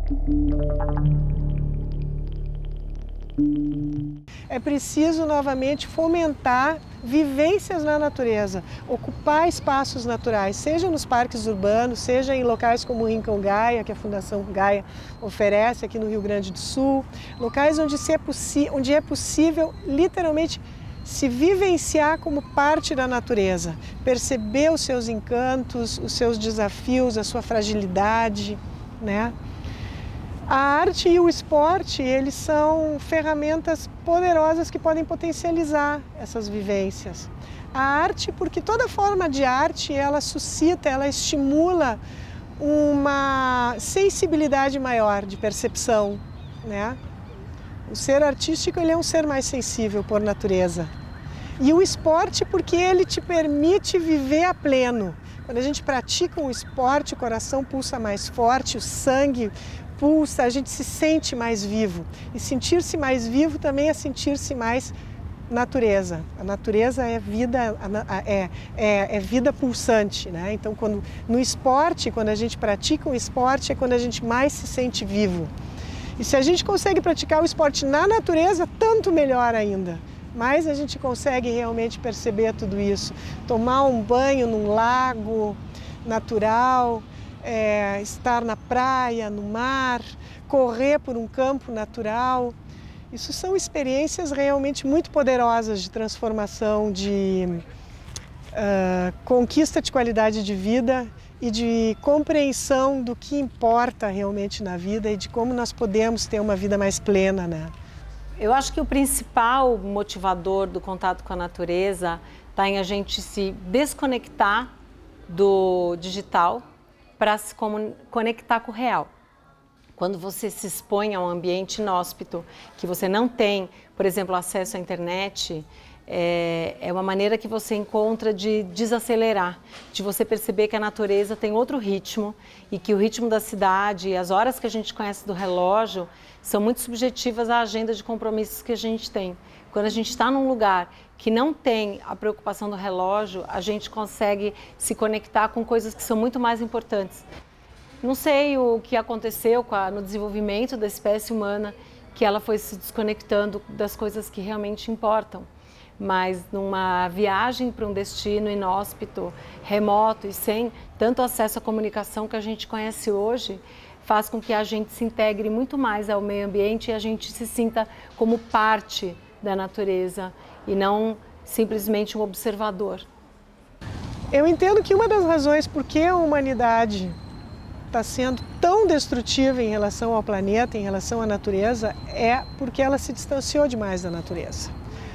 É preciso novamente fomentar vivências na natureza, ocupar espaços naturais, seja nos parques urbanos, seja em locais como o Rincão Gaia, que a Fundação Gaia oferece aqui no Rio Grande do Sul, locais onde é possível literalmente se vivenciar como parte da natureza, perceber os seus encantos, os seus desafios, a sua fragilidade, né? A arte e o esporte, eles são ferramentas poderosas que podem potencializar essas vivências. A arte, porque toda forma de arte, ela suscita, ela estimula uma sensibilidade maior de percepção, né? O ser artístico, ele é um ser mais sensível por natureza. E o esporte, porque ele te permite viver a pleno. Quando a gente pratica um esporte, o coração pulsa mais forte, o sangue pulsa, a gente se sente mais vivo. E sentir-se mais vivo também é sentir-se mais natureza. A natureza é vida, é vida pulsante, né? Então, no esporte, quando a gente pratica um esporte, é quando a gente mais se sente vivo. E se a gente consegue praticar o esporte na natureza, tanto melhor ainda. Mas a gente consegue realmente perceber tudo isso. Tomar um banho num lago natural, estar na praia, no mar, correr por um campo natural. Isso são experiências realmente muito poderosas de transformação, de conquista de qualidade de vida e de compreensão do que importa realmente na vida e de como nós podemos ter uma vida mais plena, né? Eu acho que o principal motivador do contato com a natureza está em a gente se desconectar do digital para se conectar com o real. Quando você se expõe a um ambiente inóspito, que você não tem, por exemplo, acesso à internet, é uma maneira que você encontra de desacelerar, de você perceber que a natureza tem outro ritmo e que o ritmo da cidade e as horas que a gente conhece do relógio são muito subjetivas à agenda de compromissos que a gente tem. Quando a gente está num lugar que não tem a preocupação do relógio, a gente consegue se conectar com coisas que são muito mais importantes. Não sei o que aconteceu no desenvolvimento da espécie humana, que ela foi se desconectando das coisas que realmente importam. Mas numa viagem para um destino inóspito, remoto e sem tanto acesso à comunicação que a gente conhece hoje, faz com que a gente se integre muito mais ao meio ambiente e a gente se sinta como parte da natureza e não simplesmente um observador. Eu entendo que uma das razões por que a humanidade está sendo tão destrutiva em relação ao planeta, em relação à natureza, é porque ela se distanciou demais da natureza.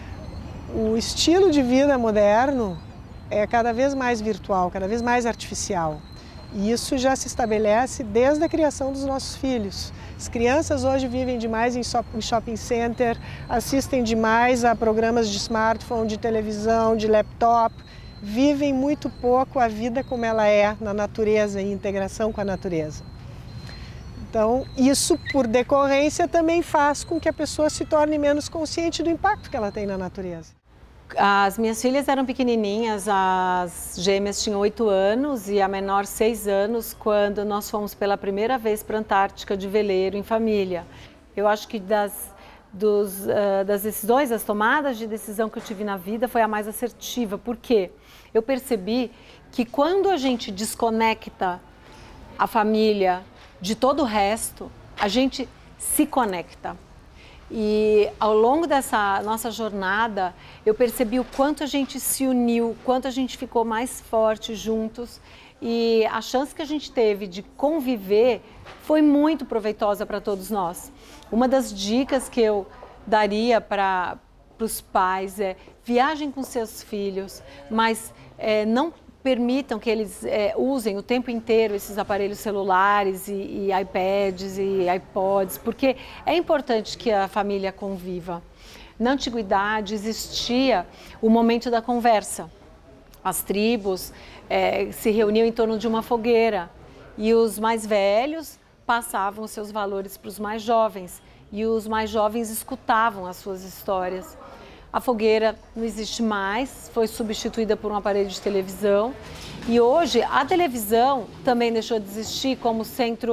O estilo de vida moderno é cada vez mais virtual, cada vez mais artificial. E isso já se estabelece desde a criação dos nossos filhos. As crianças hoje vivem demais em shopping center, assistem demais a programas de smartphone, de televisão, de laptop, vivem muito pouco a vida como ela é na natureza, em integração com a natureza. Então, isso, por decorrência, também faz com que a pessoa se torne menos consciente do impacto que ela tem na natureza. As minhas filhas eram pequenininhas, as gêmeas tinham 8 anos e a menor 6 anos, quando nós fomos pela primeira vez para a Antártica de veleiro em família. Eu acho que das decisões, das tomadas de decisão que eu tive na vida foi a mais assertiva. Por quê? Eu percebi que quando a gente desconecta a família de todo o resto, a gente se conecta. E ao longo dessa nossa jornada, eu percebi o quanto a gente se uniu, o quanto a gente ficou mais forte juntos. E a chance que a gente teve de conviver foi muito proveitosa para todos nós. Uma das dicas que eu daria para os pais é: viajem com seus filhos, mas não permitam que eles usem o tempo inteiro esses aparelhos celulares e iPads e iPods, porque é importante que a família conviva. Na antiguidade existia o momento da conversa. As tribos se reuniam em torno de uma fogueira e os mais velhos passavam os seus valores para os mais jovens e os mais jovens escutavam as suas histórias. A fogueira não existe mais, foi substituída por um aparelho de televisão e hoje a televisão também deixou de existir como centro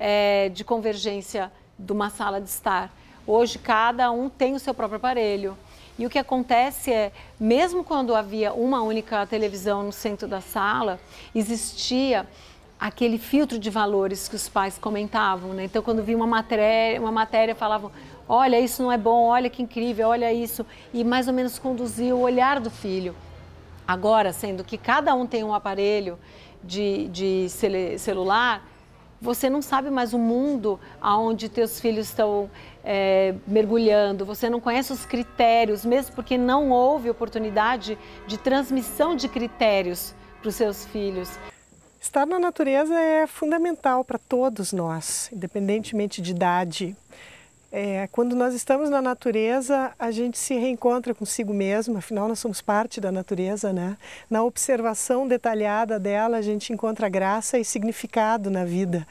de convergência de uma sala de estar. Hoje, cada um tem o seu próprio aparelho. E o que acontece é, mesmo quando havia uma única televisão no centro da sala, existia aquele filtro de valores que os pais comentavam, né? Então, quando via uma matéria falavam, olha, isso não é bom, olha que incrível, olha isso, e mais ou menos conduzia o olhar do filho. Agora, sendo que cada um tem um aparelho de celular, você não sabe mais o mundo onde teus filhos estão mergulhando, você não conhece os critérios, mesmo porque não houve oportunidade de transmissão de critérios para os seus filhos. Estar na natureza é fundamental para todos nós, independentemente de idade. Quando nós estamos na natureza, a gente se reencontra consigo mesmo, afinal nós somos parte da natureza, né? Na observação detalhada dela, a gente encontra graça e significado na vida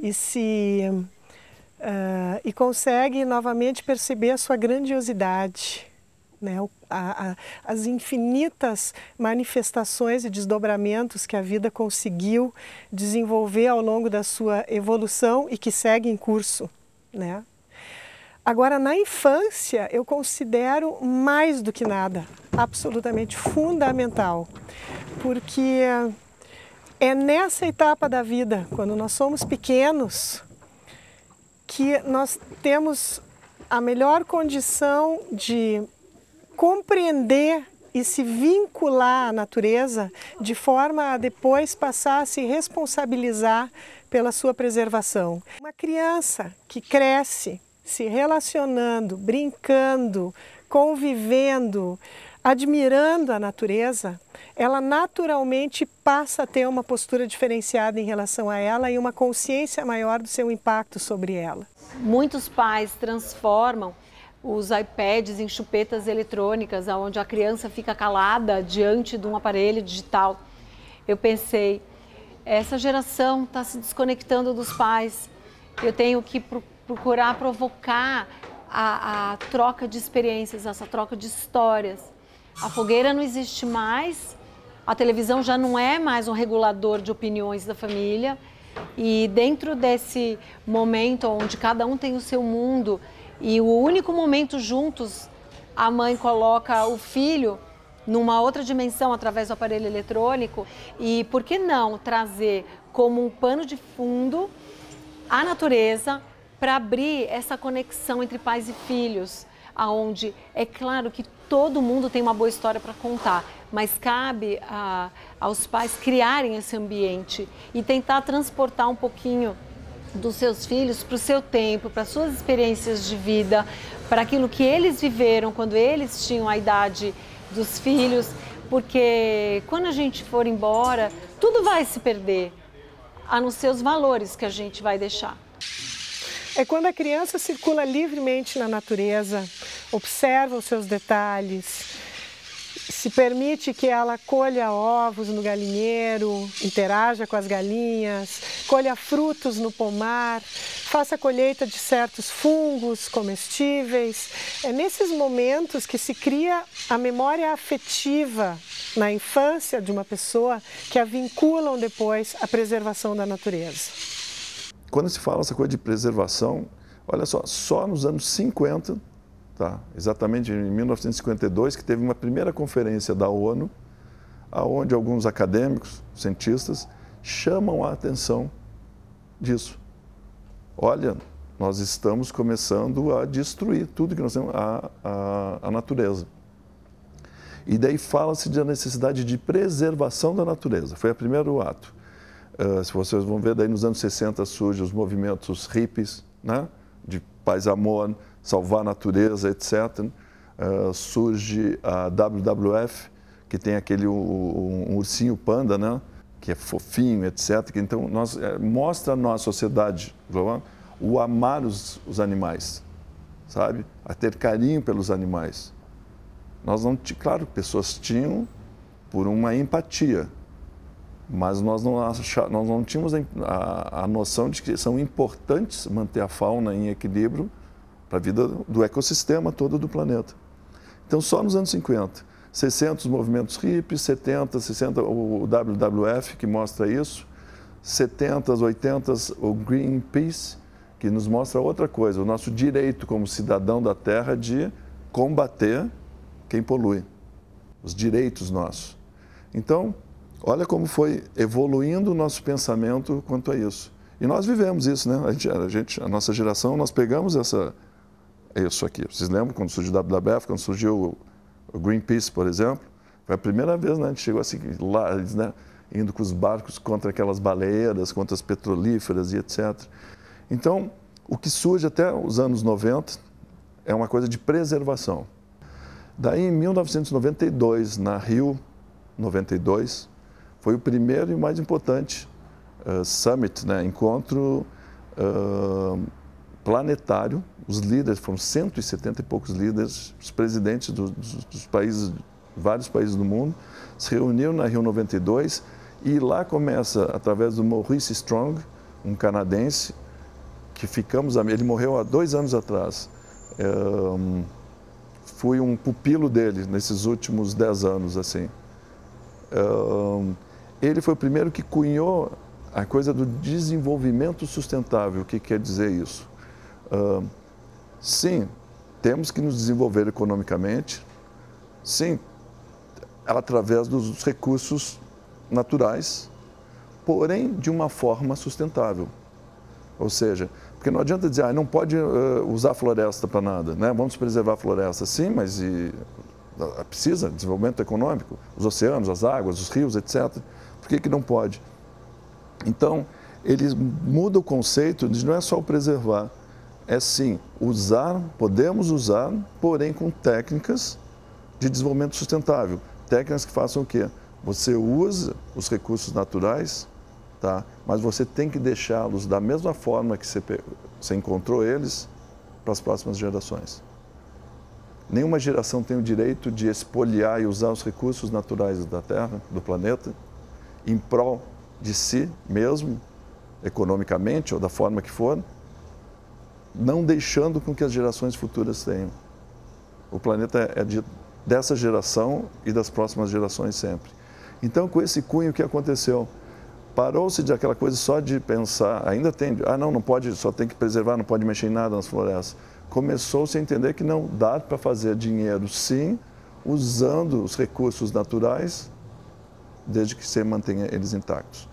e consegue novamente perceber a sua grandiosidade, né? As infinitas manifestações e desdobramentos que a vida conseguiu desenvolver ao longo da sua evolução e que segue em curso, né? Agora, na infância, eu considero mais do que nada, absolutamente fundamental, porque é nessa etapa da vida, quando nós somos pequenos, que nós temos a melhor condição de compreender e se vincular à natureza de forma a depois passar a se responsabilizar pela sua preservação. Uma criança que cresce se relacionando, brincando, convivendo, admirando a natureza, ela naturalmente passa a ter uma postura diferenciada em relação a ela e uma consciência maior do seu impacto sobre ela. Muitos pais transformam os iPads em chupetas eletrônicas, onde a criança fica calada diante de um aparelho digital. Eu pensei, essa geração está se desconectando dos pais, eu tenho que procurar provocar a troca de experiências, essa troca de histórias. A fogueira não existe mais, a televisão já não é mais um regulador de opiniões da família, e dentro desse momento onde cada um tem o seu mundo e o único momento juntos, a mãe coloca o filho numa outra dimensão através do aparelho eletrônico, e por que não trazer como um pano de fundo a natureza para abrir essa conexão entre pais e filhos, aonde é claro que todo mundo tem uma boa história para contar, mas cabe aos pais criarem esse ambiente e tentar transportar um pouquinho dos seus filhos para o seu tempo, para as suas experiências de vida, para aquilo que eles viveram quando eles tinham a idade dos filhos, porque quando a gente for embora, tudo vai se perder, a não ser os valores que a gente vai deixar. É quando a criança circula livremente na natureza, observa os seus detalhes, se permite que ela colha ovos no galinheiro, interaja com as galinhas, colha frutos no pomar, faça a colheita de certos fungos comestíveis. É nesses momentos que se cria a memória afetiva na infância de uma pessoa que a vinculam depois à preservação da natureza. Quando se fala essa coisa de preservação, olha só nos anos 50, tá? Exatamente em 1952, que teve uma primeira conferência da ONU, onde alguns acadêmicos, cientistas, chamam a atenção disso. Olha, nós estamos começando a destruir tudo que nós temos, a natureza. E daí fala-se da necessidade de preservação da natureza, foi o primeiro ato. Se vocês vão ver, daí nos anos 60 surgem os movimentos hippies, né? De paz, amor, salvar a natureza, etc. Surge a WWF, que tem aquele um ursinho panda, né? Que é fofinho, etc. Então, mostra a nossa sociedade global o amar os animais, sabe? A ter carinho pelos animais. Claro, pessoas tinham por uma empatia, mas nós não tínhamos a noção de que são importantes manter a fauna em equilíbrio para a vida do ecossistema todo do planeta. Então, só nos anos 50, 60 os movimentos hippies, 70, 60 o WWF, que mostra isso, 70s, 80s, o Greenpeace, que nos mostra outra coisa, o nosso direito como cidadão da Terra de combater quem polui, os direitos nossos. Então, olha como foi evoluindo o nosso pensamento quanto a isso. E nós vivemos isso, né? A nossa geração, nós pegamos isso aqui. Vocês lembram quando surgiu o WWF, quando surgiu o Greenpeace, por exemplo? Foi a primeira vez, né? A gente chegou assim, lá, né? Indo com os barcos contra aquelas baleiras, contra as petrolíferas e etc. Então, o que surge até os anos 90 é uma coisa de preservação. Daí, em 1992, na Rio 92, foi o primeiro e mais importante summit, né? Encontro planetário. Os líderes, foram 170 e poucos líderes, os presidentes dos países, vários países do mundo, se reuniram na Rio 92 e lá começa, através do Maurice Strong, um canadense, que ele morreu há 2 anos atrás. Fui um pupilo dele nesses últimos 10 anos, assim. Ele foi o primeiro que cunhou a coisa do desenvolvimento sustentável. O que quer dizer isso? Sim, temos que nos desenvolver economicamente, sim, através dos recursos naturais, porém de uma forma sustentável. Ou seja, porque não adianta dizer, não pode usar a floresta para nada, né? Vamos preservar a floresta, sim, mas precisa de desenvolvimento econômico, os oceanos, as águas, os rios, etc. Por que não pode? Então, ele muda o conceito de não é só o preservar, é sim usar, podemos usar, porém com técnicas de desenvolvimento sustentável. Técnicas que façam o quê? Você usa os recursos naturais, tá? Mas você tem que deixá-los da mesma forma que você encontrou eles para as próximas gerações. Nenhuma geração tem o direito de espoliar e usar os recursos naturais da Terra, do planeta, em prol de si mesmo, economicamente ou da forma que for, não deixando com que as gerações futuras tenham. O planeta é dessa geração e das próximas gerações sempre. Então, com esse cunho, o que aconteceu? Parou-se de aquela coisa só de pensar, ainda tem, não pode, só tem que preservar, não pode mexer em nada nas florestas. Começou-se a entender que não dá para fazer dinheiro, sim, usando os recursos naturais, desde que se mantenha eles intactos.